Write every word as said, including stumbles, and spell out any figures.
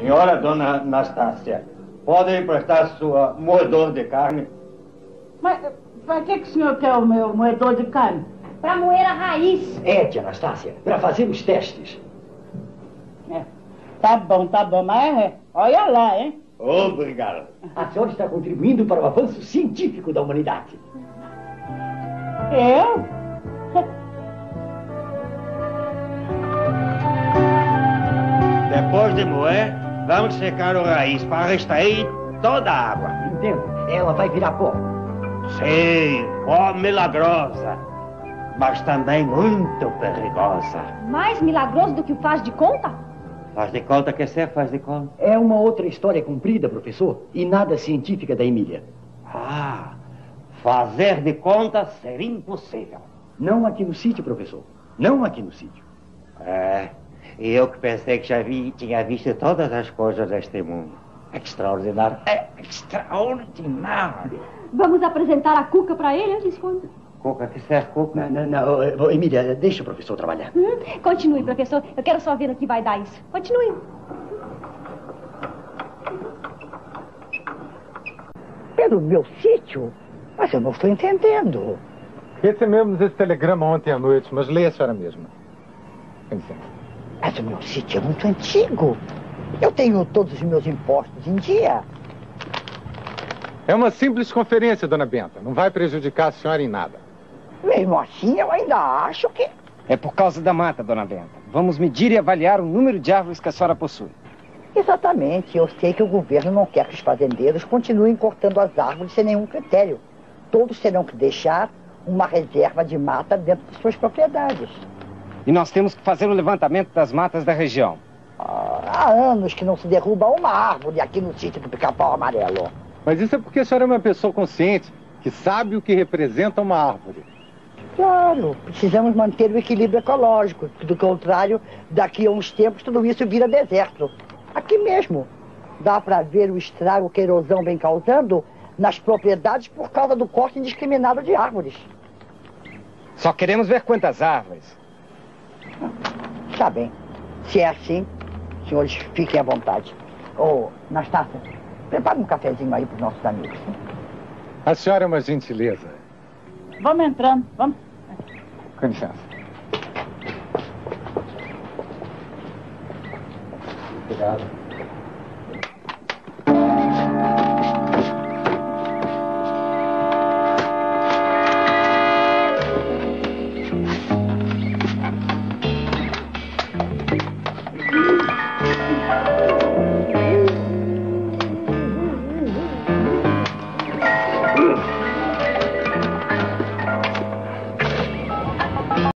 Senhora Dona Anastácia, pode emprestar sua moedor de carne? Mas para que, que o senhor quer o meu moedor de carne? Para moer a raiz. É, tia Anastácia, para fazer os testes. É. Tá bom, tá bom, mas é, olha lá, hein? Obrigado. A senhora está contribuindo para o avanço científico da humanidade. Eu? Depois de moer, vamos secar o raiz para extrair toda a água. Entendo. Ela vai virar pó. Sim, pó milagrosa, mas também muito perigosa. Mais milagroso do que o faz de conta? Faz de conta que você faz de conta. É uma outra história comprida, professor, e nada científica da Emília. Ah, fazer de conta seria impossível. Não aqui no sítio, professor. Não aqui no sítio. É, e eu que pensei que já vi, tinha visto todas as coisas deste mundo. Extraordinário, é extraordinário. Vamos apresentar a Cuca para ele, hein, Visconde? Cuca, que serve Cuca? Não, não, não, Emília, deixa o professor trabalhar. Hum, continue, professor. Eu quero só ver no que vai dar isso. Continue. Pelo meu sítio? Mas eu não estou entendendo. Recebemos esse telegrama ontem à noite, mas leia a senhora mesma. Com licença. Mas o meu sítio é muito antigo. Eu tenho todos os meus impostos em dia. É uma simples conferência, dona Benta. Não vai prejudicar a senhora em nada. Mesmo assim, eu ainda acho que... É por causa da mata, dona Benta. Vamos medir e avaliar o número de árvores que a senhora possui. Exatamente. Eu sei que o governo não quer que os fazendeiros continuem cortando as árvores sem nenhum critério. Todos terão que deixar uma reserva de mata dentro de suas propriedades. E nós temos que fazer o levantamento das matas da região. Ah, há anos que não se derruba uma árvore aqui no sítio do Pica-Pau Amarelo. Mas isso é porque a senhora é uma pessoa consciente, que sabe o que representa uma árvore. Claro, precisamos manter o equilíbrio ecológico. Do contrário, daqui a uns tempos tudo isso vira deserto. Aqui mesmo. Dá para ver o estrago que a erosão vem causando nas propriedades por causa do corte indiscriminado de árvores. Só queremos ver quantas árvores. Tá bem. Se é assim, senhores, fiquem à vontade. Ô, Anastácia, prepare um cafezinho aí para os nossos amigos. A senhora é uma gentileza. Vamos entrando, vamos. Com licença. Obrigado.